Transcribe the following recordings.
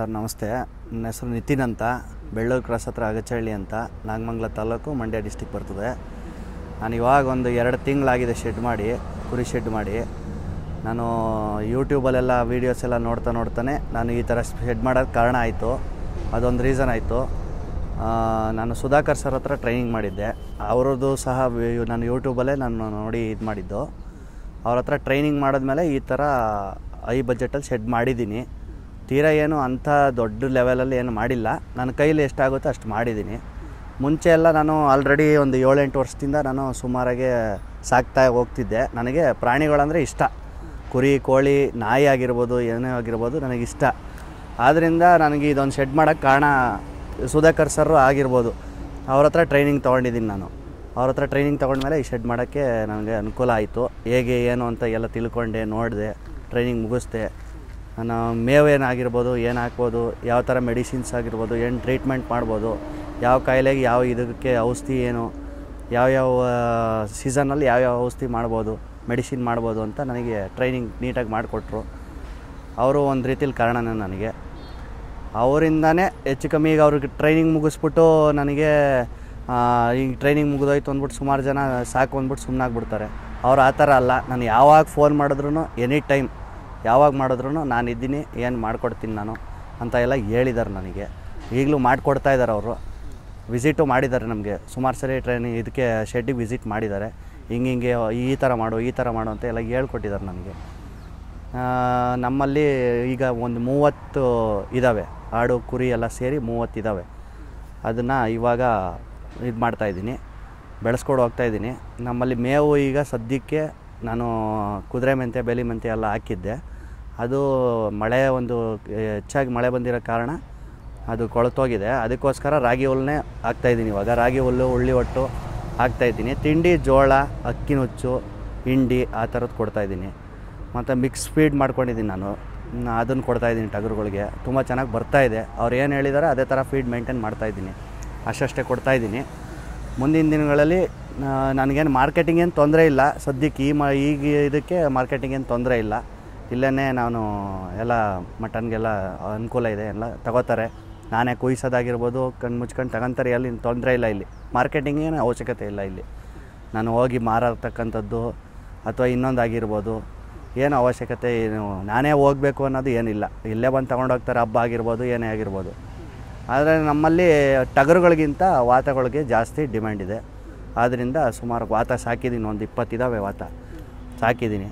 Sir ನಮಸ್ತೆ. ನನ್ನ ಹೆಸರು ನಿತಿನ್ ಅಂತ, ಬೆಳ್ಳೂರು ಕ್ರಾಸ್ ಹತ್ರ ಅಗಚಹಳ್ಳಿ ಅಂತ, ನಾಗಮಂಗಲ ತಾಲೂಕು, ಮಂಡ್ಯ ಡಿಸ್ಟಿಕ್ ಬರ್ತದೆ. ನಾನು ಇವಾಗ ಒಂದು 2 ತಿಂಗಳಾಗಿದೆ ಶೆಡ್ ಮಾಡಿ, ಕುರಿ ಶೆಡ್ ಮಾಡಿ. ನಾನು ಯೂಟ್ಯೂಬಲ್ಲೆಲ್ಲ ವೀಡಿಯೋಸ್ ಎಲ್ಲ ನೋಡ್ತಾನೆ ನಾನು ಈ ಥರ ಶೆಡ್ ಮಾಡೋಕ್ಕೆ ಕಾರಣ ಆಯಿತು. ಅದೊಂದು ರೀಸನ್ ಆಯಿತು. ನಾನು ಸುಧಾಕರ್ ಸರ್ ಹತ್ರ ಟ್ರೈನಿಂಗ್ ಮಾಡಿದ್ದೆ. ಅವರದ್ದು ಸಹ ನಾನು ಯೂಟ್ಯೂಬಲ್ಲೇ ನಾನು ನೋಡಿ ಇದು ಮಾಡಿದ್ದು. ಅವ್ರ ಹತ್ರ ಟ್ರೈನಿಂಗ್ ಮಾಡಿದ್ಮೇಲೆ ಈ ಥರ ಹೈ ಬಜೆಟಲ್ಲಿ ಶೆಡ್ ಮಾಡಿದ್ದೀನಿ. ತೀರಾ ಏನು ಅಂಥ ದೊಡ್ಡ ಲೆವೆಲಲ್ಲಿ ಏನು ಮಾಡಿಲ್ಲ. ನನ್ನ ಕೈಲಿ ಎಷ್ಟಾಗುತ್ತೋ ಅಷ್ಟು ಮಾಡಿದ್ದೀನಿ. ಮುಂಚೆ ಎಲ್ಲ ನಾನು ಆಲ್ರೆಡಿ ಒಂದು 7-8 ವರ್ಷದಿಂದ ನಾನು ಸುಮಾರಾಗೆ ಸಾಕ್ತಾ ಹೋಗ್ತಿದ್ದೆ. ನನಗೆ ಪ್ರಾಣಿಗಳಂದರೆ ಇಷ್ಟ. ಕುರಿ, ಕೋಳಿ, ನಾಯಿ ಆಗಿರ್ಬೋದು, ಏನೇ ಆಗಿರ್ಬೋದು ನನಗಿಷ್ಟ. ಆದ್ದರಿಂದ ನನಗೆ ಇದೊಂದು ಶೆಡ್ ಮಾಡೋಕ್ಕೆ ಕಾರಣ ಸುಧಾಕರ್ ಸರ್ ಆಗಿರ್ಬೋದು. ಅವ್ರ ಹತ್ರ ಟ್ರೈನಿಂಗ್ ತೊಗೊಂಡಿದ್ದೀನಿ ನಾನು. ಅವ್ರ ಹತ್ರ ಟ್ರೈನಿಂಗ್ ತೊಗೊಂಡ್ಮೇಲೆ ಈ ಶೆಡ್ ಮಾಡೋಕ್ಕೆ ನನಗೆ ಅನುಕೂಲ ಆಯಿತು. ಹೇಗೆ ಏನು ಅಂತ ಎಲ್ಲ ತಿಳ್ಕೊಂಡೆ, ನೋಡಿದೆ, ಟ್ರೈನಿಂಗ್ ಮುಗಿಸ್ದೆ. ನಾನು ಮೇವೇನಾಗಿರ್ಬೋದು, ಏನು ಹಾಕ್ಬೋದು, ಯಾವ ಥರ ಮೆಡಿಸಿನ್ಸ್ ಆಗಿರ್ಬೋದು, ಏನು ಟ್ರೀಟ್ಮೆಂಟ್ ಮಾಡ್ಬೋದು, ಯಾವ ಕಾಯಿಲೆಗೆ ಯಾವ ಇದಕ್ಕೆ ಔಷಧಿ ಏನು, ಯಾವ್ಯಾವ ಸೀಸನಲ್ಲಿ ಯಾವ್ಯಾವ ಔಷಧಿ ಮಾಡ್ಬೋದು, ಮೆಡಿಸಿನ್ ಮಾಡ್ಬೋದು ಅಂತ ನನಗೆ ಟ್ರೈನಿಂಗ್ ನೀಟಾಗಿ ಮಾಡಿಕೊಟ್ರು. ಅವರು ಒಂದು ರೀತಿಲಿ ಕಾರಣನೇ ನನಗೆ. ಅವರಿಂದನೇ ಹೆಚ್ಚು ಕಮ್ಮಿ ಈಗ ಅವ್ರಿಗೆ ಟ್ರೈನಿಂಗ್ ಮುಗಿಸ್ಬಿಟ್ಟು ನನಗೆ ಈಗ ಟ್ರೈನಿಂಗ್ ಮುಗಿದೋಯ್ತು ಅಂದ್ಬಿಟ್ಟು ಸುಮಾರು ಜನ ಸಾಕು ಅಂದ್ಬಿಟ್ಟು ಸುಮ್ಮನಾಗ್ಬಿಡ್ತಾರೆ. ಅವ್ರು ಆ ಥರ ಅಲ್ಲ. ನಾನು ಯಾವಾಗ ಫೋನ್ ಮಾಡಿದ್ರು, ಎನಿ ಟೈಮ್ ಯಾವಾಗ ಮಾಡಿದ್ರು ನಾನು ಇದ್ದೀನಿ, ಏನು ಮಾಡಿಕೊಡ್ತೀನಿ ನಾನು ಅಂತ ಎಲ್ಲ ಹೇಳಿದ್ದಾರೆ ನನಗೆ. ಈಗಲೂ ಮಾಡಿಕೊಡ್ತಾಯಿದ್ದಾರೆ. ಅವರು ವಿಸಿಟು ಮಾಡಿದ್ದಾರೆ ನಮಗೆ ಸುಮಾರು ಸರಿ. ಟ್ರೈನಿಂಗ್ ಇದಕ್ಕೆ ಶೆಡ್ಡಿಗೆ ವಿಸಿಟ್ ಮಾಡಿದ್ದಾರೆ. ಹಿಂಗೆ ಈ ಥರ ಮಾಡು, ಈ ಥರ ಮಾಡು ಅಂತ ಎಲ್ಲ ಹೇಳ್ಕೊಟ್ಟಿದ್ದಾರೆ ನನಗೆ. ನಮ್ಮಲ್ಲಿ ಈಗ ಒಂದು 30 ಇದ್ದಾವೆ. ಆಡು, ಕುರಿ ಎಲ್ಲ ಸೇರಿ 30 ಇದ್ದಾವೆ. ಅದನ್ನು ಇವಾಗ ಇದು ಮಾಡ್ತಾಯಿದ್ದೀನಿ, ಬೆಳೆಸ್ಕೊಂಡು ಹೋಗ್ತಾಯಿದ್ದೀನಿ. ನಮ್ಮಲ್ಲಿ ಮೇವು ಈಗ ಸದ್ಯಕ್ಕೆ ನಾನು ಕುದುರೆ ಮೆಂತೆ, ಬೇಲಿ ಮೆಂತೆ ಎಲ್ಲ ಹಾಕಿದ್ದೆ. ಅದು ಮಳೆ ಒಂದು ಹೆಚ್ಚಾಗಿ ಮಳೆ ಬಂದಿರೋ ಕಾರಣ ಅದು ಕೊಳೆತೋಗಿದೆ. ಅದಕ್ಕೋಸ್ಕರ ರಾಗಿ ಹುಲ್ಲನ್ನೇ ಹಾಕ್ತಾಯಿದ್ದೀನಿ ಇವಾಗ. ರಾಗಿ ಹುಲ್ಲು, ಉಳ್ಳಿ ಒಟ್ಟು ಹಾಕ್ತಾಯಿದ್ದೀನಿ. ತಿಂಡಿ ಜೋಳ, ಅಕ್ಕಿ ನುಚ್ಚು, ಹಿಂಡಿ ಆ ಥರದ್ದು ಕೊಡ್ತಾಯಿದ್ದೀನಿ. ಮತ್ತು ಮಿಕ್ಸ್ ಫೀಡ್ ಮಾಡ್ಕೊಂಡಿದ್ದೀನಿ ನಾನು. ಅದನ್ನು ಕೊಡ್ತಾಯಿದ್ದೀನಿ ಟಗರುಗಳಿಗೆ. ತುಂಬ ಚೆನ್ನಾಗಿ ಬರ್ತಾಯಿದೆ. ಅವ್ರು ಏನು ಹೇಳಿದಾರೆ ಅದೇ ಥರ ಫೀಡ್ ಮೇಂಟೈನ್ ಮಾಡ್ತಾಯಿದ್ದೀನಿ. ಅಷ್ಟೇ ಕೊಡ್ತಾಯಿದ್ದೀನಿ. ಮುಂದಿನ ದಿನಗಳಲ್ಲಿ ನನಗೇನು ಮಾರ್ಕೆಟಿಂಗ್ ಏನು ತೊಂದರೆ ಇಲ್ಲ. ಸದ್ಯಕ್ಕೆ ಈಗ ಇದಕ್ಕೆ ಮಾರ್ಕೆಟಿಂಗ್ ಏನು ತೊಂದರೆ ಇಲ್ಲ. ಇಲ್ಲೇ ನಾನು ಎಲ್ಲ ಮಟನ್ಗೆಲ್ಲ ಅನುಕೂಲ ಇದೆ. ಎಲ್ಲ ತಗೋತಾರೆ. ನಾನೇ ಕುಯ್ಸೋದಾಗಿರ್ಬೋದು, ಕಣ್ಣು ಮುಚ್ಕೊಂಡು ತಗೊಂತಾರೆ. ಎಲ್ಲಿ ತೊಂದರೆ ಇಲ್ಲ. ಇಲ್ಲಿ ಮಾರ್ಕೆಟಿಂಗ್ ಏನು ಅವಶ್ಯಕತೆ ಇಲ್ಲ. ಇಲ್ಲಿ ನಾನು ಹೋಗಿ ಮಾರತಕ್ಕಂಥದ್ದು ಅಥವಾ ಇನ್ನೊಂದಾಗಿರ್ಬೋದು ಏನು ಅವಶ್ಯಕತೆ ಏನು ನಾನೇ ಹೋಗಬೇಕು ಅನ್ನೋದು ಏನಿಲ್ಲ. ಇಲ್ಲೇ ಬಂದು ತೊಗೊಂಡೋಗ್ತಾರೆ. ಹಬ್ಬ ಆಗಿರ್ಬೋದು, ಏನೇ ಆಗಿರ್ಬೋದು. ಆದರೆ ನಮ್ಮಲ್ಲಿ ಟಗರುಗಳಿಗಿಂತ ವಾತಗಳಿಗೆ ಜಾಸ್ತಿ ಡಿಮ್ಯಾಂಡ್ ಇದೆ. ಆದ್ದರಿಂದ ಸುಮಾರು ವಾತ ಸಾಕಿದ್ದೀನಿ. ಒಂದು 20 ಇದ್ದಾವೆ ವಾತ ಸಾಕಿದ್ದೀನಿ.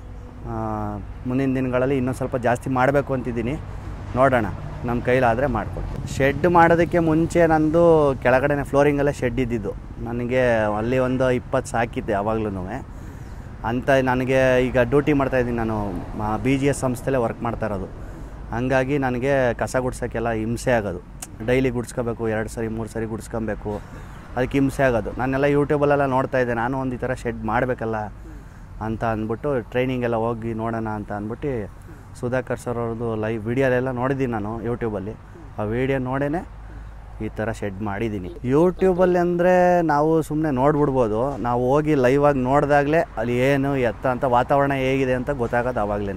ಮುಂದಿನ ದಿನಗಳಲ್ಲಿ ಇನ್ನೂ ಸ್ವಲ್ಪ ಜಾಸ್ತಿ ಮಾಡಬೇಕು ಅಂತಿದ್ದೀನಿ. ನೋಡೋಣ, ನಮ್ಮ ಕೈಲಾದರೆ ಮಾಡಿಕೊಡ್ತೀನಿ. ಶೆಡ್ ಮಾಡೋದಕ್ಕೆ ಮುಂಚೆ ನಂದು ಕೆಳಗಡೆ ಫ್ಲೋರಿಂಗಲ್ಲೇ ಶೆಡ್ ಇದ್ದಿದ್ದು. ನನಗೆ ಅಲ್ಲಿ ಒಂದು 20 ಸಾಕಿದ್ದೆ ಆವಾಗ್ಲೂ. ಅಂತ ನನಗೆ ಈಗ ಡ್ಯೂಟಿ ಮಾಡ್ತಾಯಿದ್ದೀನಿ. ನಾನು BGS ಸಂಸ್ಥೆಲೇ ವರ್ಕ್ ಮಾಡ್ತಾ ಇರೋದು. ಹಂಗಾಗಿ ನನಗೆ ಕಸ ಗುಡ್ಸೋಕ್ಕೆಲ್ಲ ಹಿಂಸೆ ಆಗೋದು. ಡೈಲಿ ಗುಡ್ಸ್ಕೋಬೇಕು, 2 ಸರಿ 3 ಸರಿ ಗುಡ್ಸ್ಕೊಬೇಕು. ಅದಕ್ಕೆ ಹಿಂಸೆ ಆಗೋದು. ನಾನೆಲ್ಲ ಯೂಟ್ಯೂಬಲ್ಲೆಲ್ಲ ನೋಡ್ತಾಯಿದ್ದೆ. ನಾನು ಒಂದು ಈ ಥರ ಶೆಡ್ ಮಾಡಬೇಕಲ್ಲ ಅಂತ ಅಂದ್ಬಿಟ್ಟು ಟ್ರೈನಿಂಗ್ ಎಲ್ಲ ಹೋಗಿ ನೋಡೋಣ ಅಂತ ಅಂದ್ಬಿಟ್ಟು ಸುಧಾಕರ್ ಸರ್ ಅವ್ರದ್ದು ಲೈವ್ ವೀಡಿಯೋಲೆಲ್ಲ ನೋಡಿದ್ದೀನಿ ನಾನು ಯೂಟ್ಯೂಬಲ್ಲಿ. ಆ ವೀಡಿಯೋ ನೋಡೇ ಈ ಥರ ಶೆಡ್ ಮಾಡಿದ್ದೀನಿ. ಯೂಟ್ಯೂಬಲ್ಲಿ ಅಂದರೆ ನಾವು ಸುಮ್ಮನೆ ನೋಡ್ಬಿಡ್ಬೋದು. ನಾವು ಹೋಗಿ ಲೈವಾಗಿ ನೋಡಿದಾಗಲೇ ಅಲ್ಲಿ ಏನು ಎತ್ತ ಅಂತ ವಾತಾವರಣ ಹೇಗಿದೆ ಅಂತ ಗೊತ್ತಾಗೋದು ಆವಾಗಲೇ.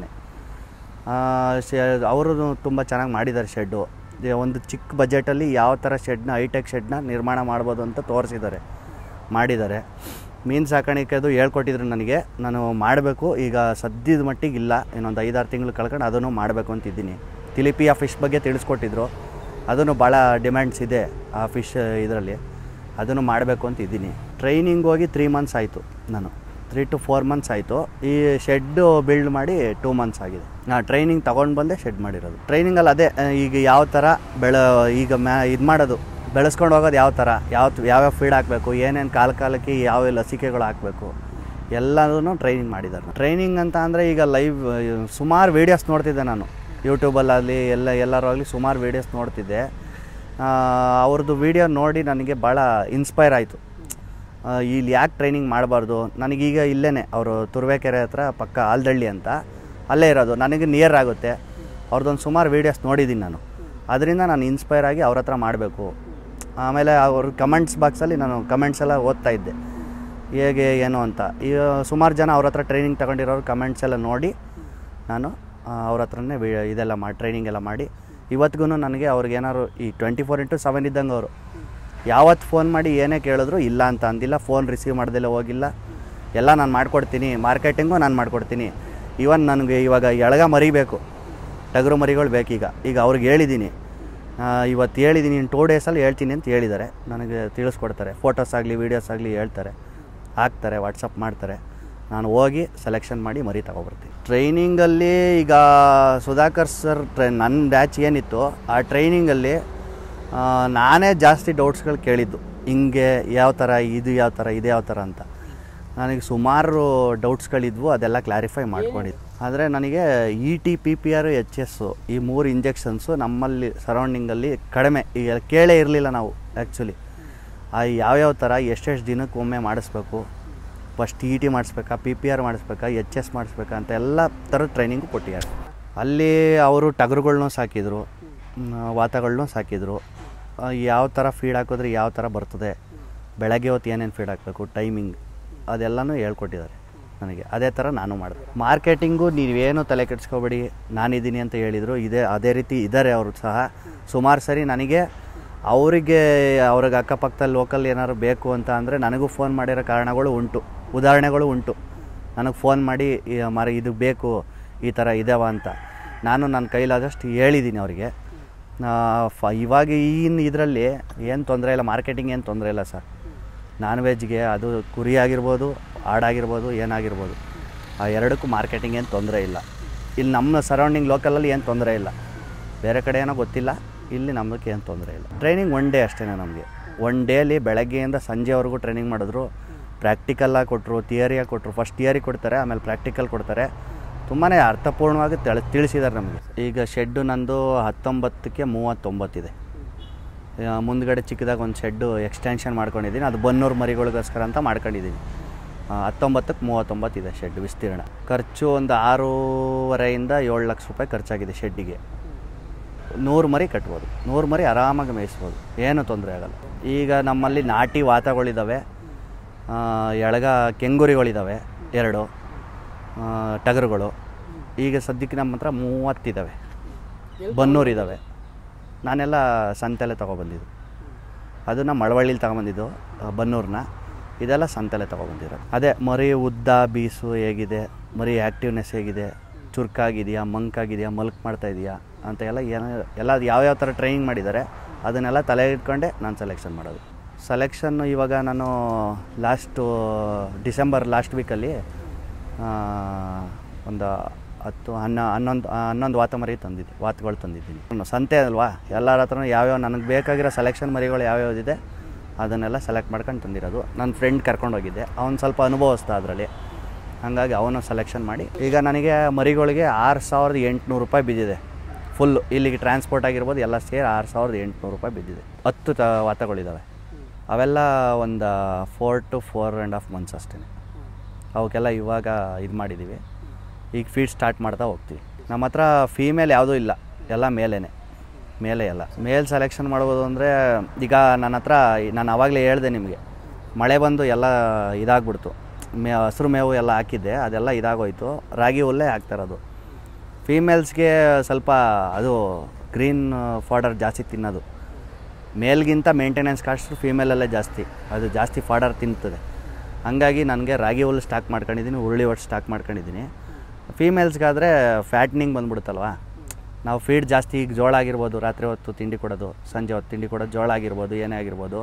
ಅವರು ತುಂಬ ಚೆನ್ನಾಗಿ ಮಾಡಿದ್ದಾರೆ ಶೆಡ್ಡು. ಒಂದು ಚಿಕ್ಕ ಬಜೆಟಲ್ಲಿ ಯಾವ ಥರ ಶೆಡ್ನ, ಹೈಟೆಕ್ ಶೆಡ್ನ ನಿರ್ಮಾಣ ಮಾಡ್ಬೋದು ಅಂತ ಮಾಡಿದ್ದಾರೆ. ಮೀನು ಸಾಕಾಣಿಕೆದು ಹೇಳ್ಕೊಟ್ಟಿದ್ರು ನನಗೆ. ನಾನು ಮಾಡಬೇಕು. ಈಗ ಸದ್ಯದ ಮಟ್ಟಿಗಿಲ್ಲ, ಇನ್ನೊಂದು 5-6 ತಿಂಗಳು ಕಳ್ಕೊಂಡು ಅದನ್ನು ಮಾಡಬೇಕು ಅಂತಿದ್ದೀನಿ. ತಿಲಿಪಿಯಾ ಫಿಶ್ ಬಗ್ಗೆ ತಿಳಿಸ್ಕೊಟ್ಟಿದ್ರು. ಅದನ್ನು ಭಾಳ ಡಿಮ್ಯಾಂಡ್ಸ್ ಇದೆ ಆ ಫಿಶ್ ಇದರಲ್ಲಿ. ಅದನ್ನು ಮಾಡಬೇಕು ಅಂತಿದ್ದೀನಿ. ಟ್ರೈನಿಂಗ್ ಹೋಗಿ 3 ಮಂತ್ಸ್ ಆಯಿತು. ನಾನು 3 to 4 ಮಂತ್ಸ್ ಆಯಿತು. ಈ ಶೆಡ್ಡು ಬಿಲ್ಡ್ ಮಾಡಿ 2 ಮಂತ್ಸ್ ಆಗಿದೆ. ನಾನು ಟ್ರೈನಿಂಗ್ ತೊಗೊಂಡು ಬಂದೆ ಶೆಡ್ ಮಾಡಿರೋದು. ಟ್ರೈನಿಂಗಲ್ಲಿ ಅದೇ ಈಗ ಯಾವ ಥರ ಈಗ ಇದು ಮಾಡೋದು, ಬೆಳೆಸ್ಕೊಂಡು ಹೋಗೋದು ಯಾವ ಥರ, ಯಾವ್ಯಾವ ಫೀಡ್ ಹಾಕಬೇಕು, ಏನೇನು ಕಾಲಕ್ಕೆ ಯಾವ ಲಸಿಕೆಗಳು ಹಾಕಬೇಕು ಎಲ್ಲದೂ ಟ್ರೈನಿಂಗ್ ಮಾಡಿದ್ದಾರೆ. ಟ್ರೈನಿಂಗ್ ಅಂತ ಅಂದರೆ ಈಗ ಲೈವ್ ಸುಮಾರು ವೀಡಿಯೋಸ್ ನೋಡ್ತಿದ್ದೆ ನಾನು ಯೂಟ್ಯೂಬಲ್ಲಾಗಲಿ, ಎಲ್ಲರೂ ಆಗಲಿ ಸುಮಾರು ವೀಡಿಯೋಸ್ ನೋಡ್ತಿದ್ದೆ. ಅವ್ರದ್ದು ವೀಡಿಯೋ ನೋಡಿ ನನಗೆ ಭಾಳ ಇನ್ಸ್ಪೈರ್ ಆಯಿತು. ಇಲ್ಲಿ ಯಾಕೆ ಟ್ರೈನಿಂಗ್ ಮಾಡಬಾರ್ದು. ನನಗೀಗ ಇಲ್ಲೇ ಅವರು ತುರುವೇಕೆರೆ ಹತ್ರ ಪಕ್ಕ ಆಲ್ದಳ್ಳಿ ಅಂತ ಅಲ್ಲೇ ಇರೋದು. ನನಗೆ ನಿಯರ್ ಆಗುತ್ತೆ. ಅವ್ರದ್ದೊಂದು ಸುಮಾರು ವೀಡಿಯೋಸ್ ನೋಡಿದ್ದೀನಿ ನಾನು. ಅದರಿಂದ ನಾನು ಇನ್ಸ್ಪೈರ್ ಆಗಿ ಅವ್ರ ಹತ್ರ ಮಾಡಬೇಕು. ಆಮೇಲೆ ಅವ್ರ ಕಮೆಂಟ್ಸ್ ಬಾಕ್ಸಲ್ಲಿ ನಾನು ಕಮೆಂಟ್ಸ್ ಎಲ್ಲ ಓದ್ತಾ ಇದ್ದೆ, ಹೇಗೆ ಏನು ಅಂತ. ಈಗ ಸುಮಾರು ಜನ ಅವ್ರ ಹತ್ರ ಟ್ರೈನಿಂಗ್ ತಗೊಂಡಿರೋರು ಕಮೆಂಟ್ಸ್ ಎಲ್ಲ ನೋಡಿ ನಾನು ಅವ್ರ ಹತ್ರನೇ ಇದೆಲ್ಲ ಟ್ರೈನಿಂಗ್ ಎಲ್ಲ ಮಾಡಿ ಇವತ್ತಿಗೂ ನನಗೆ ಅವ್ರಿಗೇನಾದ್ರು ಈ 24/7 ಇದ್ದಂಗೆ ಅವರು ಯಾವತ್ತು ಫೋನ್ ಮಾಡಿ ಏನೇ ಕೇಳಿದ್ರು ಇಲ್ಲ ಅಂತ ಅಂದಿಲ್ಲ, ಫೋನ್ ರಿಸೀವ್ ಮಾಡ್ದೆಲ್ಲ ಹೋಗಿಲ್ಲ. ಎಲ್ಲ ನಾನು ಮಾಡಿಕೊಡ್ತೀನಿ, ಮಾರ್ಕೆಟಿಂಗು ನಾನು ಮಾಡಿಕೊಡ್ತೀನಿ. ಇವನ್ ನನಗೆ ಇವಾಗ ಎಳಗ ಮರಿಬೇಕು, ಟಗರು ಮರಿಗಳು ಬೇಕೀಗ. ಈಗ ಅವ್ರಿಗೆ ಹೇಳಿದ್ದೀನಿ, ಇವತ್ತು ಹೇಳಿದ್ದೀನಿ, ಇನ್ನು 2 ಡೇಸಲ್ಲಿ ಹೇಳ್ತೀನಿ ಅಂತ ಹೇಳಿದ್ದಾರೆ. ನನಗೆ ತಿಳಿಸ್ಕೊಡ್ತಾರೆ, ಫೋಟೋಸ್ ಆಗಲಿ ವೀಡಿಯೋಸ್ ಆಗಲಿ ಹೇಳ್ತಾರೆ, ಹಾಕ್ತಾರೆ, ವಾಟ್ಸಪ್ ಮಾಡ್ತಾರೆ. ನಾನು ಹೋಗಿ ಸೆಲೆಕ್ಷನ್ ಮಾಡಿ ಮರಿ ತಗೊಬರ್ತೀನಿ. ಟ್ರೈನಿಂಗಲ್ಲಿ ಈಗ ಸುಧಾಕರ್ ಸರ್ ನನ್ನ ಬ್ಯಾಚ್ ಏನಿತ್ತು ಆ ಟ್ರೈನಿಂಗಲ್ಲಿ ನಾನೇ ಜಾಸ್ತಿ ಡೌಟ್ಸ್ಗಳು ಕೇಳಿದ್ದು, ಹಿಂಗೆ ಯಾವ ಥರ, ಇದು ಯಾವ ಥರ, ಇದು ಯಾವ ಥರ ಅಂತ. ನನಗೆ ಸುಮಾರು ಡೌಟ್ಸ್ಗಳಿದ್ವು, ಅದೆಲ್ಲ ಕ್ಲಾರಿಫೈ ಮಾಡ್ಕೊಂಡಿದ್ದು. ಆದರೆ ನನಗೆ ET, PPR, HS ಈ 3 ಇಂಜೆಕ್ಷನ್ಸು ನಮ್ಮಲ್ಲಿ ಸರೌಂಡಿಂಗಲ್ಲಿ ಕಡಿಮೆ ಈಗ ಕೇಳೇ ಇರಲಿಲ್ಲ ನಾವು. ಆ್ಯಕ್ಚುಲಿ ಯಾವ್ಯಾವ ಥರ ಎಷ್ಟೆಷ್ಟು ದಿನಕ್ಕೆ ಒಮ್ಮೆ ಮಾಡಿಸ್ಬೇಕು, ಫಸ್ಟ್ ET ಮಾಡಿಸ್ಬೇಕಾ, PPR ಮಾಡಿಸ್ಬೇಕಾ, HS ಮಾಡಿಸ್ಬೇಕಾ ಅಂತ ಎಲ್ಲ ಥರದ ಟ್ರೈನಿಂಗು ಕೊಟ್ಟಿದ್ದಾರೆ. ಅಲ್ಲಿ ಅವರು ಟಗರುಗಳ್ನೂ ಸಾಕಿದರು, ವಾತಗಳನ್ನೂ ಸಾಕಿದರು. ಯಾವ ಥರ ಫೀಡ್ ಹಾಕಿದ್ರೆ ಯಾವ ಥರ ಬರ್ತದೆ, ಬೆಳಗ್ಗೆ ಹೊತ್ತು ಏನೇನು ಫೀಡ್ ಹಾಕಬೇಕು, ಟೈಮಿಂಗ್ ಅದೆಲ್ಲನೂ ಹೇಳ್ಕೊಟ್ಟಿದ್ದಾರೆ ನನಗೆ. ಅದೇ ಥರ ನಾನು ಮಾಡಿದೆ. ಮಾರ್ಕೆಟಿಂಗು ನೀವೇನು ತಲೆ ಕೆಡಿಸ್ಕೊಬೇಡಿ, ನಾನಿದ್ದೀನಿ ಅಂತ ಹೇಳಿದರು. ಅದೇ ರೀತಿ ಇದ್ದಾರೆ ಅವರು ಸಹ. ಸುಮಾರು ಸರಿ ನನಗೆ ಅವ್ರಿಗೆ ಅಕ್ಕಪಕ್ಕದಲ್ಲಿ ಲೋಕಲ್ ಏನಾದ್ರು ಬೇಕು ಅಂತ ಅಂದರೆ ನನಗೂ ಫೋನ್ ಮಾಡಿರೋ ಕಾರಣಗಳು ಉಂಟು, ಉದಾಹರಣೆಗಳು ಉಂಟು. ನನಗೆ ಫೋನ್ ಮಾಡಿ ಇದು ಬೇಕು, ಈ ಥರ ಇದಾವ ಅಂತ ನಾನು ನನ್ನ ಕೈಲಾದಷ್ಟು ಹೇಳಿದ್ದೀನಿ ಅವರಿಗೆ. ಇವಾಗ ಇದರಲ್ಲಿ ಏನು ತೊಂದರೆ ಇಲ್ಲ, ಮಾರ್ಕೆಟಿಂಗ್ ಏನು ತೊಂದರೆ ಇಲ್ಲ ಸರ್. ನಾನ್ ವೆಜ್ಗೆ ಅದು ಕುರಿ ಆಗಿರ್ಬೋದು, ಆಡಾಗಿರ್ಬೋದು, ಏನಾಗಿರ್ಬೋದು, ಆ ಎರಡಕ್ಕೂ ಮಾರ್ಕೆಟಿಂಗ್ ಏನು ತೊಂದರೆ ಇಲ್ಲ. ಇಲ್ಲಿ ನಮ್ಮ ಸರೌಂಡಿಂಗ್ ಲೋಕಲಲ್ಲಿ ಏನು ತೊಂದರೆ ಇಲ್ಲ. ಬೇರೆ ಕಡೆ ಏನೋ ಗೊತ್ತಿಲ್ಲ, ಇಲ್ಲಿ ನಮ್ಮದಕ್ಕೆ ಏನು ತೊಂದರೆ ಇಲ್ಲ. ಟ್ರೈನಿಂಗ್ 1 ಡೇ ಅಷ್ಟೇ ನಮಗೆ. 1 ಡೇಲಿ ಬೆಳಗ್ಗೆಯಿಂದ ಸಂಜೆವರೆಗೂ ಟ್ರೈನಿಂಗ್ ಮಾಡಿದ್ರು. ಪ್ರಾಕ್ಟಿಕಲ್ಲಾಗಿ ಕೊಟ್ಟರು, ಥಿಯರಿಯಾಗಿ ಕೊಟ್ಟರು. ಫಸ್ಟ್ ಥಿಯರಿ ಕೊಡ್ತಾರೆ, ಆಮೇಲೆ ಪ್ರಾಕ್ಟಿಕಲ್ ಕೊಡ್ತಾರೆ. ತುಂಬಾ ಅರ್ಥಪೂರ್ಣವಾಗಿ ತಿಳಿಸಿದ್ದಾರೆ ನಮಗೆ. ಈಗ ಶೆಡ್ಡು ನಂದು 19ಕ್ಕೆ 39 ಇದೆ. ಮುಂದ್ಗಡೆ ಚಿಕ್ಕದಾಗಿ ಒಂದು ಶೆಡ್ಡು ಎಕ್ಸ್ಟೆನ್ಷನ್ ಮಾಡ್ಕೊಂಡಿದ್ದೀನಿ. ಅದು ಬನ್ನೂರು ಮರಿಗಳಿಗೋಸ್ಕರ ಅಂತ ಮಾಡ್ಕೊಂಡಿದ್ದೀನಿ. 19ಕ್ಕೆ 39 ಇದೆ ಶೆಡ್ ವಿಸ್ತೀರ್ಣ. ಖರ್ಚು ಒಂದು 6.5 to 7 ಲಕ್ಷ ರೂಪಾಯಿ ಖರ್ಚಾಗಿದೆ ಶೆಡ್ಡಿಗೆ. 100 ಮರಿ ಕಟ್ಬೋದು, 100 ಮರಿ ಆರಾಮಾಗಿ ಮೇಯಿಸ್ಬೋದು, ಏನೂ ತೊಂದರೆ ಆಗೋಲ್ಲ. ಈಗ ನಮ್ಮಲ್ಲಿ ನಾಟಿ ವಾತಗಳಿದ್ದಾವೆ, ಎಳಗ ಕೆಂಗುರಿಗಳಿದ್ದಾವೆ 2, ಟಗರುಗಳು. ಈಗ ಸದ್ಯಕ್ಕೆ ನಮ್ಮ ಹತ್ರ 30 ಇದ್ದಾವೆ. ಬನ್ನೂರಿದ್ದಾವೆ. ನಾನೆಲ್ಲ ಸಂತೆಲೆ ತೊಗೊಬಂದಿದ್ದು. ಅದನ್ನು ಮಳವಳ್ಳಿಲಿ ತೊಗೊಬಂದಿದ್ದು ಬನ್ನೂರನ್ನ. ಇದೆಲ್ಲ ಸಂತೆಲೆ ತೊಗೊಬಂದಿರೋದು. ಅದೇ ಮರಿ ಉದ್ದ ಬೀಸು ಹೇಗಿದೆ, ಮರಿ ಆ್ಯಕ್ಟಿವ್ನೆಸ್ ಹೇಗಿದೆ, ಚುರುಕಾಗಿದೆಯಾ, ಮಂಕಾಗಿದೆಯಾ, ಮಲ್ಕ್ ಮಾಡ್ತಾಯಿದೆಯಾ ಅಂತ ಎಲ್ಲ ಯಾವ್ಯಾವ ಥರ ಟ್ರೈನಿಂಗ್ ಮಾಡಿದ್ದಾರೆ ಅದನ್ನೆಲ್ಲ ತಲೆ ಇಟ್ಕೊಂಡೆ ನಾನು ಸೆಲೆಕ್ಷನ್ ಮಾಡೋದು. ಸೆಲೆಕ್ಷನ್ನು ಇವಾಗ ನಾನು ಡಿಸೆಂಬರ್ ಲಾಸ್ಟ್ ವೀಕಲ್ಲಿ ಒಂದು 11 ವಾತಗಳು ತಂದಿದ್ದೀನಿ. ಸಂತೆ ಅಲ್ವಾ, ಎಲ್ಲರ ಹತ್ರನೂ ಯಾವ್ಯಾವ ನನಗೆ ಬೇಕಾಗಿರೋ ಸೆಲೆಕ್ಷನ್ ಮರಿಗಳು ಯಾವ್ಯಾವುದಿದೆ ಅದನ್ನೆಲ್ಲ ಸೆಲೆಕ್ಟ್ ಮಾಡ್ಕೊಂಡು ತಂದಿರೋದು. ನನ್ನ ಫ್ರೆಂಡ್ ಕರ್ಕೊಂಡೋಗಿದ್ದೆ, ಅವ್ನು ಸ್ವಲ್ಪ ಅನುಭವಿಸ್ತಾ ಅದರಲ್ಲಿ, ಹಾಗಾಗಿ ಅವನು ಸೆಲೆಕ್ಷನ್ ಮಾಡಿ. ಈಗ ನನಗೆ ಮರಿಗಳಿಗೆ 6,800 ರೂಪಾಯಿ ಬಿದ್ದಿದೆ ಫುಲ್ಲು. ಇಲ್ಲಿಗೆ ಟ್ರಾನ್ಸ್ಪೋರ್ಟ್ ಆಗಿರ್ಬೋದು ಎಲ್ಲ ಸೇರಿ 6,800 ರೂಪಾಯಿ ಬಿದ್ದಿದೆ. 10 ವಾತಗಳಿದ್ದಾವೆ. ಅವೆಲ್ಲ ಒಂದು 4 to 4.5 months ಅಷ್ಟೇ. ಅವಕ್ಕೆಲ್ಲ ಇವಾಗ ಇದು ಮಾಡಿದ್ದೀವಿ. ಈಗ ಫೀಡ್ ಸ್ಟಾರ್ಟ್ ಮಾಡ್ತಾ ಹೋಗ್ತೀವಿ. ನಮ್ಮ ಹತ್ರ ಫೀಮೇಲ್ ಯಾವುದೂ ಇಲ್ಲ, ಎಲ್ಲ ಮೇಲೆ ಎಲ್ಲ ಮೇಲ್ ಸೆಲೆಕ್ಷನ್ ಮಾಡ್ಬೋದು. ಅಂದರೆ ಈಗ ನನ್ನ ಹತ್ರ ನಾನು ಆವಾಗಲೇ ಹೇಳಿದೆ ನಿಮಗೆ, ಮಳೆ ಬಂದು ಎಲ್ಲ ಇದಾಗ್ಬಿಡ್ತು. ಹಸಿರು ಮೇವು ಎಲ್ಲ ಹಾಕಿದ್ದೆ, ಅದೆಲ್ಲ ಇದಾಗೋಯ್ತು. ರಾಗಿ ಹುಲ್ಲೇ ಹಾಕ್ತಾರದು. ಫೀಮೇಲ್ಸ್ಗೆ ಸ್ವಲ್ಪ ಅದು ಗ್ರೀನ್ ಫಾಡರ್ ಜಾಸ್ತಿ ತಿನ್ನೋದು. ಮೇಲ್ಗಿಂತ ಮೇಂಟೆನೆನ್ಸ್ ಕಾಸ್ಟ್ ಫೀಮೇಲಲ್ಲೇ ಜಾಸ್ತಿ, ಅದು ಜಾಸ್ತಿ ಫಾಡರ್ ತಿಂತದೆ. ಹಾಗಾಗಿ ನನಗೆ ರಾಗಿ ಹುಲ್ಲು ಸ್ಟಾಕ್ ಮಾಡ್ಕೊಂಡಿದ್ದೀನಿ, ಹುರುಳಿ ಒಟ್ಟು ಸ್ಟಾಕ್ ಮಾಡ್ಕೊಂಡಿದ್ದೀನಿ. ಫೀಮೇಲ್ಸ್ಗಾದರೆ ಫ್ಯಾಟ್ನಿಂಗ್ ಬಂದ್ಬಿಡುತ್ತಲ್ವ, ನಾವು ಫೀಡ್ ಜಾಸ್ತಿ, ಈಗ ಜೋಳ ಆಗಿರ್ಬೋದು, ರಾತ್ರಿ ಹೊತ್ತು ತಿಂಡಿ ಕೊಡೋದು, ಸಂಜೆ ಹೊತ್ತು ತಿಂಡಿ ಕೊಡೋದು, ಜೋಳ ಆಗಿರ್ಬೋದು, ಏನೇ ಆಗಿರ್ಬೋದು,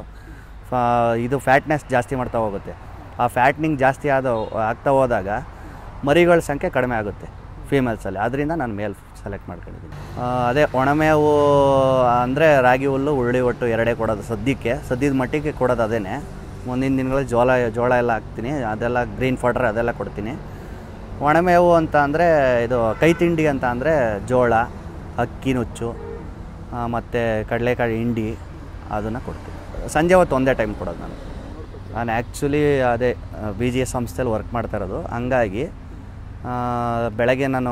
ಇದು ಫ್ಯಾಟ್ನೆಸ್ ಜಾಸ್ತಿ ಮಾಡ್ತಾ ಹೋಗುತ್ತೆ. ಆ ಫ್ಯಾಟ್ನಿಂಗ್ ಜಾಸ್ತಿ ಆಗ್ತಾ ಹೋದಾಗ ಮರಿಗಳ ಸಂಖ್ಯೆ ಕಡಿಮೆ ಆಗುತ್ತೆ ಫೀಮೇಲ್ಸಲ್ಲಿ. ಅದರಿಂದ ನಾನು ಮೇಲ್ ಸೆಲೆಕ್ಟ್ ಮಾಡ್ಕೊಂಡಿದ್ದೀನಿ. ಅದೇ ಒಣಮೇವು ಅಂದರೆ ರಾಗಿ ಹುಲ್ಲು, ಹುರುಳಿ ಒಟ್ಟು 2 ಕೊಡೋದು ಸದ್ಯದ ಮಟ್ಟಿಗೆ ಕೊಡೋದು ಅದೇ. ಮುಂದಿನ ದಿನಗಳಲ್ಲಿ ಜೋಳ ಎಲ್ಲ ಹಾಕ್ತೀನಿ, ಅದೆಲ್ಲ ಗ್ರೀನ್ ಫಾಡರ್ ಅದೆಲ್ಲ ಕೊಡ್ತೀನಿ. ಒಣಮೇವು ಅಂತ ಅಂದರೆ ಇದು ಕೈ ತಿಂಡಿ ಅಂತ ಅಂದರೆ ಜೋಳ, ಅಕ್ಕಿ ನುಚ್ಚು ಮತ್ತು ಕಡಲೆಕಾಯಿ ಹಿಂಡಿ ಅದನ್ನು ಕೊಡ್ತೀನಿ. ಸಂಜೆ ಹೊತ್ತು ಒಂದೇ ಟೈಮ್ ಕೊಡೋದು ನಾನು ಆ್ಯಕ್ಚುಲಿ ಅದೇ BGS ಸಂಸ್ಥೆಯಲ್ಲಿ ವರ್ಕ್ ಮಾಡ್ತಾ ಇರೋದು. ಹಂಗಾಗಿ ಬೆಳಗ್ಗೆ ನಾನು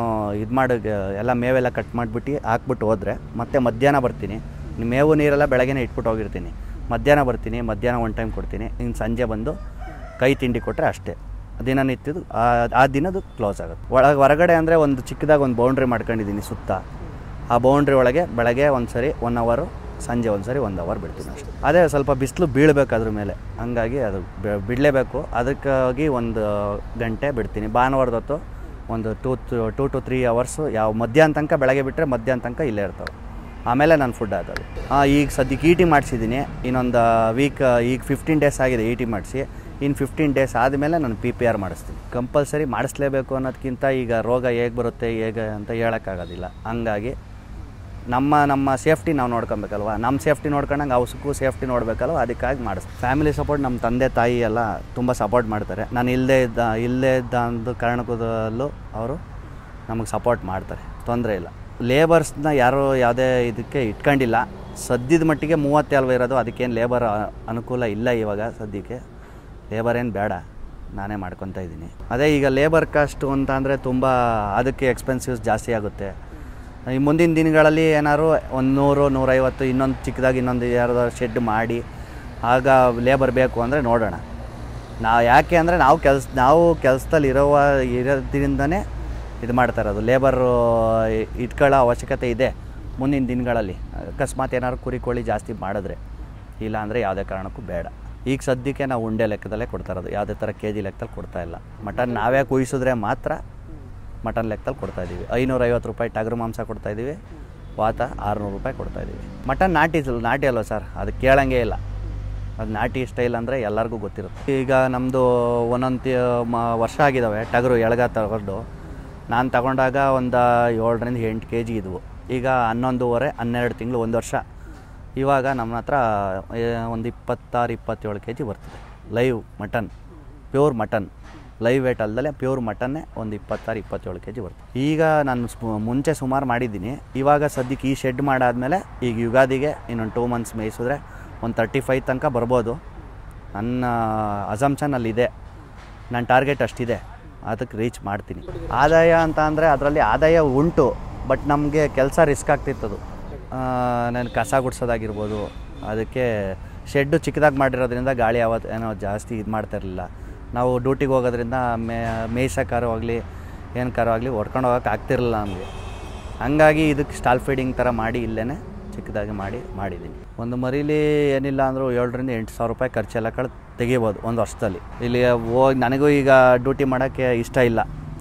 ಎಲ್ಲ ಮೇವೆಲ್ಲ ಕಟ್ ಮಾಡಿಬಿಟ್ಟು ಹಾಕ್ಬಿಟ್ಟು ಹೋದರೆ ಮತ್ತೆ ಮಧ್ಯಾಹ್ನ ಬರ್ತೀನಿ. ಮೇವು ನೀರೆಲ್ಲ ಬೆಳಗ್ಗೆನೇ ಇಟ್ಬಿಟ್ಟು ಹೋಗಿರ್ತೀನಿ. ಮಧ್ಯಾಹ್ನ ಬರ್ತೀನಿ, ಮಧ್ಯಾಹ್ನ 1 ಟೈಮ್ ಕೊಡ್ತೀನಿ. ಇನ್ನು ಸಂಜೆ ಬಂದು ಕೈ ತಿಂಡಿ ಕೊಟ್ಟರೆ ಅಷ್ಟೇ. ದಿನನಿತ್ಯದ್ದು ಆ ದಿನದ್ದು ಕ್ಲೋಸ್ ಆಗುತ್ತೆ. ಹೊರಗಡೆ ಅಂದರೆ ಒಂದು ಚಿಕ್ಕದಾಗಿ ಒಂದು ಬೌಂಡ್ರಿ ಮಾಡ್ಕೊಂಡಿದ್ದೀನಿ ಸುತ್ತ. ಆ ಬೌಂಡ್ರಿ ಒಳಗೆ ಬೆಳಗ್ಗೆ ಒಂದು ಸರಿ 1 ಅವರು, ಸಂಜೆ ಒಂದು ಸರಿ 1 ಅವರ್ ಬಿಡ್ತೀನಿ ಅಷ್ಟೇ. ಅದೇ ಸ್ವಲ್ಪ ಬಿಸಿಲು ಬೀಳಬೇಕು ಅದ್ರ ಮೇಲೆ, ಹಂಗಾಗಿ ಅದು ಬಿಡಲೇಬೇಕು. ಅದಕ್ಕಾಗಿ 1 ಗಂಟೆ ಬಿಡ್ತೀನಿ. ಭಾನುವಾರದ ಹೊತ್ತು ಒಂದು 2 to 3 ಅವರ್ಸು ಯಾವ ಮಧ್ಯಾಹ್ನ ತನಕ ಬೆಳಗ್ಗೆ ಬಿಟ್ಟರೆ ಮಧ್ಯಾಹ್ನ ತನಕ ಇಲ್ಲೇ ಇರ್ತವೆ. ಆಮೇಲೆ ನಾನು ಫುಡ್ ಆಗೋದು. ಈಗ ಸದ್ಯಕ್ಕೆ ಇ ಟಿ ಮಾಡಿಸಿದ್ದೀನಿ. ಇನ್ನೊಂದು ವೀಕ್, ಈಗ 15 ಡೇಸ್ ಆಗಿದೆ ಇ ಟಿ ಮಾಡಿಸಿ. ಇನ್ನು 15 ಡೇಸ್ ಆದಮೇಲೆ ನಾನು PPR ಮಾಡಿಸ್ತೀನಿ. ಕಂಪಲ್ಸರಿ ಮಾಡಿಸ್ಲೇಬೇಕು ಅನ್ನೋದಕ್ಕಿಂತ ಈಗ ರೋಗ ಹೇಗೆ ಬರುತ್ತೆ ಹೇಗೆ ಅಂತ ಹೇಳೋಕ್ಕಾಗೋದಿಲ್ಲ. ಹಂಗಾಗಿ ನಮ್ಮ ಸೇಫ್ಟಿ ನಾವು ನೋಡ್ಕೊಬೇಕಲ್ವ, ನಮ್ಮ ಸೇಫ್ಟಿ ನೋಡ್ಕೊಂಡಂಗೆ ಅವಸಕ್ಕೂ ಸೇಫ್ಟಿ ನೋಡಬೇಕಲ್ವ, ಅದಕ್ಕಾಗಿ ಮಾಡಿಸ್ತೀನಿ. ಫ್ಯಾಮಿಲಿ ಸಪೋರ್ಟ್ ನಮ್ಮ ತಂದೆ ತಾಯಿ ಎಲ್ಲ ತುಂಬ ಸಪೋರ್ಟ್ ಮಾಡ್ತಾರೆ. ನಾನು ಇಲ್ಲದೇ ಇದ್ದ ಒಂದು ಕಾರಣಕ್ಕೂ ಅವರು ನಮಗೆ ಸಪೋರ್ಟ್ ಮಾಡ್ತಾರೆ, ತೊಂದರೆ ಇಲ್ಲ. ಲೇಬರ್ಸ್ನ ಯಾರೂ ಯಾವುದೇ ಇದಕ್ಕೆ ಇಟ್ಕೊಂಡಿಲ್ಲ. ಸದ್ಯದ ಮಟ್ಟಿಗೆ 30 ಅಲ್ವ ಇರೋದು, ಅದಕ್ಕೇನು ಲೇಬರ್ ಅನುಕೂಲ ಇಲ್ಲ ಇವಾಗ ಸದ್ಯಕ್ಕೆ. ಲೇಬರ್ ಏನು ಬೇಡ, ನಾನೇ ಮಾಡ್ಕೊತಾ ಇದ್ದೀನಿ. ಅದೇ ಈಗ ಲೇಬರ್ ಕಾಸ್ಟು ಅಂತ ಅಂದರೆ ತುಂಬ ಅದಕ್ಕೆ ಎಕ್ಸ್ಪೆನ್ಸಿವ್ಸ್ ಜಾಸ್ತಿ ಆಗುತ್ತೆ. ಈ ಮುಂದಿನ ದಿನಗಳಲ್ಲಿ ಏನಾದ್ರು 100, 150 ಇನ್ನೊಂದು ಚಿಕ್ಕದಾಗಿ ಇನ್ನೊಂದು ಯಾರಾದ್ರು ಶೆಡ್ ಮಾಡಿ ಆಗ ಲೇಬರ್ ಬೇಕು ಅಂದರೆ ನೋಡೋಣ. ಯಾಕೆ ಅಂದರೆ ನಾವು ಕೆಲಸದಲ್ಲಿ ಇರೋದ್ರಿಂದನೇ ಇದು ಮಾಡ್ತಾ ಇರೋದು. ಲೇಬರು ಇಟ್ಕೊಳ್ಳೋ ಅವಶ್ಯಕತೆ ಇದೆ ಮುಂದಿನ ದಿನಗಳಲ್ಲಿ. ಅಕಸ್ಮಾತ್ ಏನಾದ್ರು ಕುರಿ ಕೋಳಿ ಜಾಸ್ತಿ ಮಾಡಿದ್ರೆ, ಇಲ್ಲ ಅಂದರೆ ಯಾವುದೇ ಕಾರಣಕ್ಕೂ ಬೇಡ. ಈಗ ಸದ್ಯಕ್ಕೆ ನಾವು ಉಂಡೆ ಲೆಕ್ಕದಲ್ಲೇ ಕೊಡ್ತಾ ಇರೋದು, ಯಾವುದೇ ಥರ KG ಲೆಕ್ಕದಲ್ಲಿ ಕೊಡ್ತಾಯಿಲ್ಲ. ಮಟನ್ ನಾವೇ ಕುಯ್ಸಿದ್ರೆ ಮಾತ್ರ ಮಟನ್ ಲೆಕ್ಕದಲ್ಲಿ ಕೊಡ್ತಾಯಿದ್ದೀವಿ. 550 ರೂಪಾಯಿ ಟಗರು ಮಾಂಸ ಕೊಡ್ತಾಯಿದ್ದೀವಿ, ವಾತ 600 ರೂಪಾಯಿ ಕೊಡ್ತಾಯಿದ್ದೀವಿ. ಮಟನ್ ನಾಟಿ ಅಲ್ವ ಸರ್, ಅದು ಕೇಳಂಗೆ ಇಲ್ಲ. ಅದು ನಾಟಿ ಸ್ಟೈಲ್ ಅಂದರೆ ಎಲ್ಲರಿಗೂ ಗೊತ್ತಿರುತ್ತೆ. ಈಗ ನಮ್ಮದು ಒಂದೊಂದು ವರ್ಷ ಆಗಿದ್ದಾವೆ ಟಗರು ಎಳಗ ತಗೊಂಡು. ನಾನು ತಗೊಂಡಾಗ ಒಂದು 7 ರಿಂದ 8 kg ಇದ್ವು. ಈಗ 11.5, 12 ತಿಂಗಳು, 1 ವರ್ಷ. ಇವಾಗ ನಮ್ಮ ಹತ್ರ ಒಂದು 26, 27 kg ಬರ್ತದೆ. Live mutton, pure mutton, live weight ಅಲ್ಲದೆ ಪ್ಯೂರ್ ಮಟನ್ನೇ ಒಂದು 26, 27 kg ಬರ್ತದೆ. ಈಗ ನಾನು ಮುಂಚೆ ಸುಮಾರು ಮಾಡಿದ್ದೀನಿ. ಇವಾಗ ಸದ್ಯಕ್ಕೆ ಈ ಶೆಡ್ ಮಾಡಾದಮೇಲೆ ಈಗ ಯುಗಾದಿಗೆ ಇನ್ನೊಂದು 2 ಮಂತ್ಸ್ ಮೇಯಿಸಿದ್ರೆ ಒಂದು 35 ತನಕ ಬರ್ಬೋದು. ನನ್ನ ಅಸಂಪ್ಷನಲ್ಲಿದೆ, ನನ್ನ ಟಾರ್ಗೆಟ್ ಅಷ್ಟಿದೆ, ಅದಕ್ಕೆ ರೀಚ್ ಮಾಡ್ತೀನಿ. ಆದಾಯ ಅಂತ ಅಂದರೆ ಅದರಲ್ಲಿ ಆದಾಯ ಉಂಟು, ಬಟ್ ನಮಗೆ ಕೆಲಸ ರಿಸ್ಕ್ ಆಗ್ತಿತ್ತದು. ನಾನು ಕಸ ಗುಡಿಸೋದಾಗಿರ್ಬೋದು, ಅದಕ್ಕೆ ಶೆಡ್ಡು ಚಿಕ್ಕದಾಗಿ ಮಾಡಿರೋದ್ರಿಂದ ಗಾಳಿ ಏನೋ ಜಾಸ್ತಿ ಇದು ಮಾಡ್ತಾಯಿರಲಿಲ್ಲ. ನಾವು ಡ್ಯೂಟಿಗೆ ಹೋಗೋದ್ರಿಂದ ಮೇಯ್ಸೋಕ್ಕಾರೋ ಆಗಲಿ ಏನಕ್ಕಾರೋ ಆಗಲಿ ಹೊಡ್ಕೊಂಡು ಹೋಗೋಕೆ ಆಗ್ತಿರಲಿಲ್ಲ ನಮಗೆ. ಹಂಗಾಗಿ ಇದಕ್ಕೆ ಸ್ಟಾಲ್ ಫೀಡಿಂಗ್ ಥರ ಮಾಡಿ ಇಲ್ಲೇ ಚಿಕ್ಕದಾಗಿ ಮಾಡಿದ್ದೀನಿ. ಒಂದು ಮರೀಲಿ ಏನಿಲ್ಲ ಅಂದರೂ 7 ರಿಂದ 8 ಸಾವಿರ ರೂಪಾಯಿ ಖರ್ಚೆಲ್ಲ ತೆಗಿಬೋದು ಒಂದು ವರ್ಷದಲ್ಲಿ. ಇಲ್ಲಿ ಹೋಗಿ ನನಗೂ ಈಗ ಡ್ಯೂಟಿ ಮಾಡೋಕ್ಕೆ ಇಷ್ಟ ಇಲ್ಲ.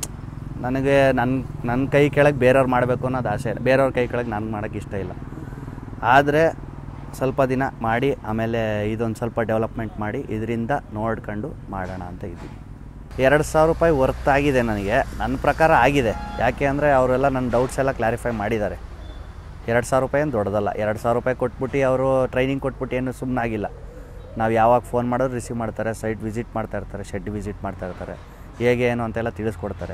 ನನಗೆ ನನ್ನ ಕೈ ಕೆಳಗೆ ಬೇರೆಯವ್ರು ಮಾಡಬೇಕು ಅನ್ನೋದು ಆಸೆ. ಬೇರೆಯವ್ರ ಕೈ ಕೆಳಗೆ ನನಗೆ ಮಾಡೋಕ್ಕೆ ಇಷ್ಟ ಇಲ್ಲ. ಆದರೆ ಸ್ವಲ್ಪ ದಿನ ಮಾಡಿ ಆಮೇಲೆ ಇದೊಂದು ಸ್ವಲ್ಪ ಡೆವಲಪ್ಮೆಂಟ್ ಮಾಡಿ ಇದರಿಂದ ನೋಡ್ಕೊಂಡು ಮಾಡೋಣ ಅಂತ ಇದ್ದೀನಿ. 2,000 ರೂಪಾಯಿ ವರ್ತ್ ಆಗಿದೆ ನನಗೆ, ನನ್ನ ಪ್ರಕಾರ ಆಗಿದೆ. ಯಾಕೆ ಅಂದರೆ ಅವರೆಲ್ಲ ನನ್ನ ಡೌಟ್ಸ್ ಎಲ್ಲ ಕ್ಲಾರಿಫೈ ಮಾಡಿದ್ದಾರೆ. 2,000 ರೂಪಾಯಿ ಏನು ದೊಡ್ಡದಲ್ಲ. 2,000 ರೂಪಾಯಿ ಕೊಟ್ಬಿಟ್ಟು ಅವರು ಟ್ರೈನಿಂಗ್ ಕೊಟ್ಬಿಟ್ಟು ಏನು ಸುಮ್ಮನಾಗಿಲ್ಲ. ನಾವು ಯಾವಾಗ ಫೋನ್ ಮಾಡೋದು ರಿಸೀವ್ ಮಾಡ್ತಾರೆ, ಸೈಟ್ ವಿಸಿಟ್ ಮಾಡ್ತಾಯಿರ್ತಾರೆ, ಶೆಡ್ ವಿಸಿಟ್ ಮಾಡ್ತಾಯಿರ್ತಾರೆ, ಹೇಗೆ ಏನು ಅಂತೆಲ್ಲ ತಿಳಿಸ್ಕೊಡ್ತಾರೆ.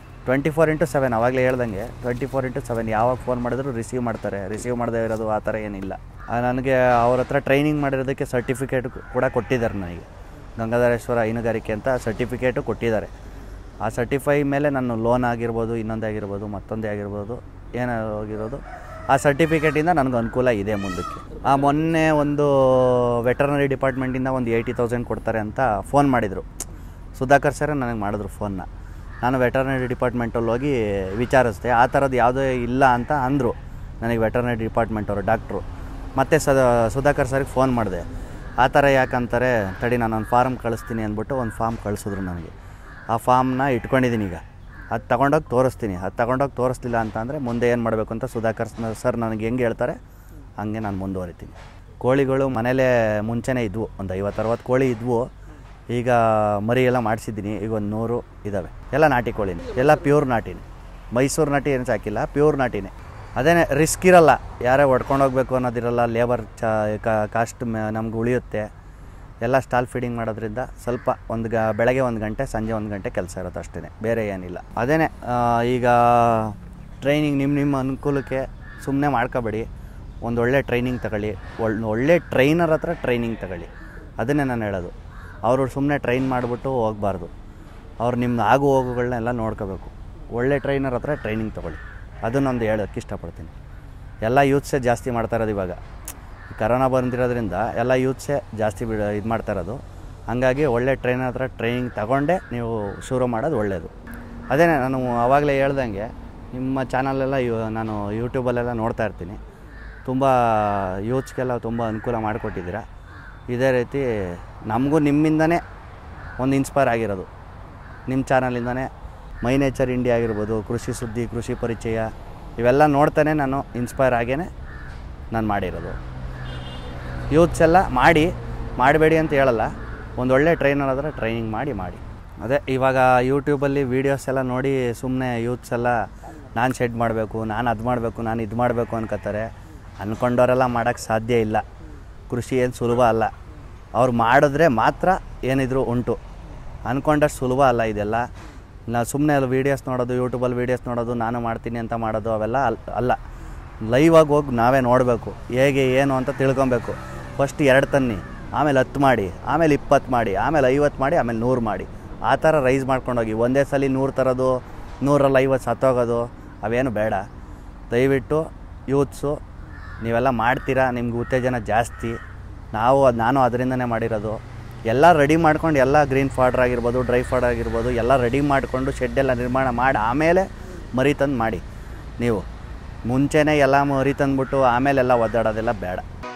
24/7 ಆವಾಗಲೇ ಹೇಳ್ದಂಗೆ 24/7 ಯಾವಾಗ ಫೋನ್ ಮಾಡಿದ್ರು ರಿಸೀವ್ ಮಾಡ್ತಾರೆ. ರಿಸೀವ್ ಮಾಡದೇ ಇರೋದು ಆ ಥರ ಏನಿಲ್ಲ. ನನಗೆ ಅವ್ರ ಹತ್ರ ಟ್ರೈನಿಂಗ್ ಮಾಡಿರೋದಕ್ಕೆ ಸರ್ಟಿಫಿಕೇಟ್ ಕೂಡ ಕೊಟ್ಟಿದ್ದಾರೆ. ನನಗೆ ಗಂಗಾಧರೇಶ್ವರ ಹೈನುಗಾರಿಕೆ ಅಂತ ಸರ್ಟಿಫಿಕೇಟು ಕೊಟ್ಟಿದ್ದಾರೆ. ಆ ಸರ್ಟಿಫೈ ಮೇಲೆ ನಾನು ಲೋನ್ ಆಗಿರ್ಬೋದು, ಇನ್ನೊಂದೇ ಆಗಿರ್ಬೋದು, ಮತ್ತೊಂದೇ ಆಗಿರ್ಬೋದು, ಏನಾಗಿರೋದು ಆ ಸರ್ಟಿಫಿಕೇಟಿಂದ ನನಗೆ ಅನುಕೂಲ ಇದೆ ಮುಂದಕ್ಕೆ. ಮೊನ್ನೆ ಒಂದು ವೆಟರ್ನರಿ ಡಿಪಾರ್ಟ್ಮೆಂಟಿಂದ ಒಂದು 80,000 ಕೊಡ್ತಾರೆ ಅಂತ ಫೋನ್ ಮಾಡಿದರು. ಸುಧಾಕರ್ ಸರ್ ನನಗೆ ಮಾಡಿದ್ರು ಫೋನ್ನ. ನಾನು ವೆಟರ್ನರಿ ಡಿಪಾರ್ಟ್ಮೆಂಟಲ್ಲಿ ಹೋಗಿ ವಿಚಾರಿಸಿದೆ. ಆ ಥರದ್ದು ಯಾವುದೇ ಇಲ್ಲ ಅಂತ ಅಂದರು ನನಗೆ ವೆಟರ್ನರಿ ಡಿಪಾರ್ಟ್ಮೆಂಟವರು, ಡಾಕ್ಟ್ರು. ಮತ್ತು ಸುಧಾಕರ್ ಸರ್ಗೆ ಫೋನ್ ಮಾಡಿದೆ. ಆ ಥರ ಯಾಕಂತಾರೆ, ತಡಿ ನಾನೊಂದು ಫಾರ್ಮ್ ಕಳಿಸ್ತೀನಿ ಅಂದ್ಬಿಟ್ಟು ಒಂದು ಫಾರ್ಮ್ ಕಳಿಸಿದ್ರು ನನಗೆ. ಆ ಫಾರ್ಮ್ನ ಇಟ್ಕೊಂಡಿದ್ದೀನಿ. ಈಗ ಅದು ತೊಗೊಂಡೋಗಿ ತೋರಿಸ್ತೀನಿ. ಅದು ತೊಗೊಂಡೋಗಿ ತೋರಿಸ್ಲಿಲ್ಲ ಅಂತಂದರೆ ಮುಂದೆ ಏನು ಮಾಡಬೇಕು ಅಂತ ಸುಧಾಕರ್ ಸರ್ ನನಗೆ ಹೆಂಗೆ ಹೇಳ್ತಾರೆ ಹಂಗೆ ನಾನು ಮುಂದುವರಿತೀನಿ. ಕೋಳಿಗಳು ಮನೇಲೇ ಮುಂಚೆನೇ ಇದ್ವು, ಒಂದು 50-60 ಕೋಳಿ ಇದ್ವು. ಈಗ ಮರಿ ಎಲ್ಲ ಮಾಡಿಸಿದ್ದೀನಿ. ಈಗ ಒಂದು 100 ಇದ್ದಾವೆ. ಎಲ್ಲ ನಾಟಿ ಕೋಳಿನೇ, ಎಲ್ಲ ಪ್ಯೂರ್ ನಾಟಿನೇ. ಮೈಸೂರು ನಾಟಿ ಏನು ಸಾಕಿಲ್ಲ, ಪ್ಯೂರ್ ನಾಟಿನೇ. ಅದೇ ರಿಸ್ಕ್ ಇರಲ್ಲ, ಯಾರೇ ಹೊಡ್ಕೊಂಡು ಹೋಗ್ಬೇಕು ಅನ್ನೋದಿರಲ್ಲ. ಲೇಬರ್ ಕಾಸ್ಟ್ ನಮ್ಗೆ ಉಳಿಯುತ್ತೆ. ಎಲ್ಲ ಸ್ಟಾಲ್ ಫೀಡಿಂಗ್ ಮಾಡೋದ್ರಿಂದ ಸ್ವಲ್ಪ ಬೆಳಗ್ಗೆ 1 ಗಂಟೆ, ಸಂಜೆ 1 ಗಂಟೆ ಕೆಲಸ ಇರುತ್ತೆ ಅಷ್ಟೇ, ಬೇರೆ ಏನಿಲ್ಲ. ಅದೇ ಈಗ ಟ್ರೈನಿಂಗ್ ನಿಮ್ಮ ಅನುಕೂಲಕ್ಕೆ ಸುಮ್ಮನೆ ಮಾಡ್ಕೋಬೇಡಿ. ಒಂದೊಳ್ಳೆ ಟ್ರೈನಿಂಗ್ ತಗೊಳ್ಳಿ, ಒಳ್ಳೆ ಟ್ರೈನರ್ ಹತ್ರ ಟ್ರೈನಿಂಗ್ ತಗೊಳ್ಳಿ. ಅದನ್ನೇ ನಾನು ಹೇಳೋದು. ಅವರು ಸುಮ್ಮನೆ ಟ್ರೈನ್ ಮಾಡಿಬಿಟ್ಟು ಹೋಗಬಾರ್ದು. ಅವ್ರು ನಿಮ್ಮ ಆಗು ಹೋಗುಗಳನ್ನೆಲ್ಲ ನೋಡ್ಕೋಬೇಕು. ಒಳ್ಳೆ ಟ್ರೈನರ್ ಹತ್ರ ಟ್ರೈನಿಂಗ್ ತೊಗೊಳ್ಳಿ. ಅದನ್ನೊಂದು ಹೇಳೋಕ್ಕೆ ಇಷ್ಟಪಡ್ತೀನಿ. ಎಲ್ಲ ಯೂತ್ಸೇ ಜಾಸ್ತಿ ಮಾಡ್ತಾ ಇರೋದು ಇವಾಗ. ಕರೋನಾ ಬಂದಿರೋದ್ರಿಂದ ಎಲ್ಲ ಯೂತ್ಸೇ ಜಾಸ್ತಿ ಇದು ಮಾಡ್ತಾ ಇರೋದು. ಹಾಗಾಗಿ ಒಳ್ಳೆ ಟ್ರೈನರ್ ಹತ್ರ ಟ್ರೈನಿಂಗ್ ತಗೊಂಡೇ ನೀವು ಶುರು ಮಾಡೋದು ಒಳ್ಳೆಯದು. ಅದೇ ನಾನು ಆವಾಗಲೇ ಹೇಳ್ದಂಗೆ ನಿಮ್ಮ ಚಾನಲೆಲ್ಲ ನಾನು ಯೂಟ್ಯೂಬಲ್ಲೆಲ್ಲ ನೋಡ್ತಾ ಇರ್ತೀನಿ. ತುಂಬ ಯೂತ್ಸ್ಗೆಲ್ಲ ತುಂಬ ಅನುಕೂಲ ಮಾಡಿಕೊಟ್ಟಿದ್ದೀರಾ. ಇದೇ ರೀತಿ ನಮಗೂ ನಿಮ್ಮಿಂದನೇ ಒಂದು ಇನ್ಸ್ಪೈರ್ ಆಗಿರೋದು. ನಿಮ್ಮ ಚಾನಲಿಂದನೇ ಮೈ ನೇಚರ್ ಇಂಡಿಯಾ ಆಗಿರ್ಬೋದು, ಕೃಷಿ ಸುದ್ದಿ, ಕೃಷಿ ಪರಿಚಯ ಇವೆಲ್ಲ ನೋಡ್ತಾನೆ ನಾನು ಇನ್ಸ್ಪೈರ್ ಆಗೇ ನಾನು ಮಾಡಿರೋದು. ಯೂತ್ಸ್ ಎಲ್ಲ ಮಾಡಬೇಡಿ ಅಂತ ಹೇಳಲ್ಲ. ಒಂದೊಳ್ಳೆ ಟ್ರೈನರ್ ಆದರೆ ಟ್ರೈನಿಂಗ್ ಮಾಡಿ ಅದೇ ಇವಾಗ ಯೂಟ್ಯೂಬಲ್ಲಿ ವೀಡಿಯೋಸ್ ಎಲ್ಲ ನೋಡಿ ಸುಮ್ಮನೆ ಯೂತ್ಸ್ ಎಲ್ಲ ನಾನು ಶೆಡ್ ಮಾಡಬೇಕು, ನಾನು ಅದು ಮಾಡಬೇಕು, ನಾನು ಇದು ಮಾಡಬೇಕು ಅನ್ಕೋತಾರೆ. ಅಂದ್ಕೊಂಡವರೆಲ್ಲ ಮಾಡೋಕ್ಕೆ ಸಾಧ್ಯ ಇಲ್ಲ. ಕೃಷಿ ಏನು ಸುಲಭ ಅಲ್ಲ. ಅವ್ರು ಮಾಡಿದ್ರೆ ಮಾತ್ರ ಏನಿದ್ರು ಉಂಟು. ಅಂದ್ಕೊಂಡಷ್ಟು ಸುಲಭ ಅಲ್ಲ ಇದೆಲ್ಲ. ನಾವು ಸುಮ್ಮನೆ ಅದು ವೀಡಿಯೋಸ್ ನೋಡೋದು, ಯೂಟ್ಯೂಬಲ್ಲಿ ವೀಡಿಯೋಸ್ ನೋಡೋದು, ನಾನು ಮಾಡ್ತೀನಿ ಅಂತ ಮಾಡೋದು ಅವೆಲ್ಲ ಅಲ್ಲ. ಲೈವಾಗಿ ಹೋಗಿ ನಾವೇ ನೋಡಬೇಕು, ಹೇಗೆ ಏನು ಅಂತ ತಿಳ್ಕೊಬೇಕು. ಫಸ್ಟ್ 2 ತನ್ನಿ, ಆಮೇಲೆ 10 ಮಾಡಿ, ಆಮೇಲೆ 20 ಮಾಡಿ, ಆಮೇಲೆ 50 ಮಾಡಿ, ಆಮೇಲೆ 100 ಮಾಡಿ. ಆ ಥರ ರೈಸ್ ಮಾಡ್ಕೊಂಡೋಗಿ ಒಂದೇ ಸಲ 100 ತರೋದು, 100ರಲ್ಲಿ 50 ಸತ್ತೋಗೋದು ಅವೇನು ಬೇಡ. ದಯವಿಟ್ಟು ಯೂತ್ಸು ನೀವೆಲ್ಲ ಮಾಡ್ತೀರಾ, ನಿಮ್ಗೆ ಉತ್ತೇಜನ ಜಾಸ್ತಿ. ನಾನು ಅದರಿಂದನೇ ಮಾಡಿರೋದು. ಎಲ್ಲ ರೆಡಿ ಮಾಡ್ಕೊಂಡು, ಎಲ್ಲ ಗ್ರೀನ್ ಫಾಡರ್ ಆಗಿರ್ಬೋದು, ಡ್ರೈ ಫಾಡರ್ ಆಗಿರ್ಬೋದು, ಎಲ್ಲ ರೆಡಿ ಮಾಡಿಕೊಂಡು ಶೆಡ್ಡೆಲ್ಲ ನಿರ್ಮಾಣ ಮಾಡಿ ಆಮೇಲೆ ಮರಿ ತಂದು ಮಾಡಿ. ನೀವು ಮುಂಚೆನೇ ಎಲ್ಲ ಮರಿ ತಂದುಬಿಟ್ಟು ಆಮೇಲೆಲ್ಲ ಒದ್ದಾಡೋದೆಲ್ಲ ಬೇಡ.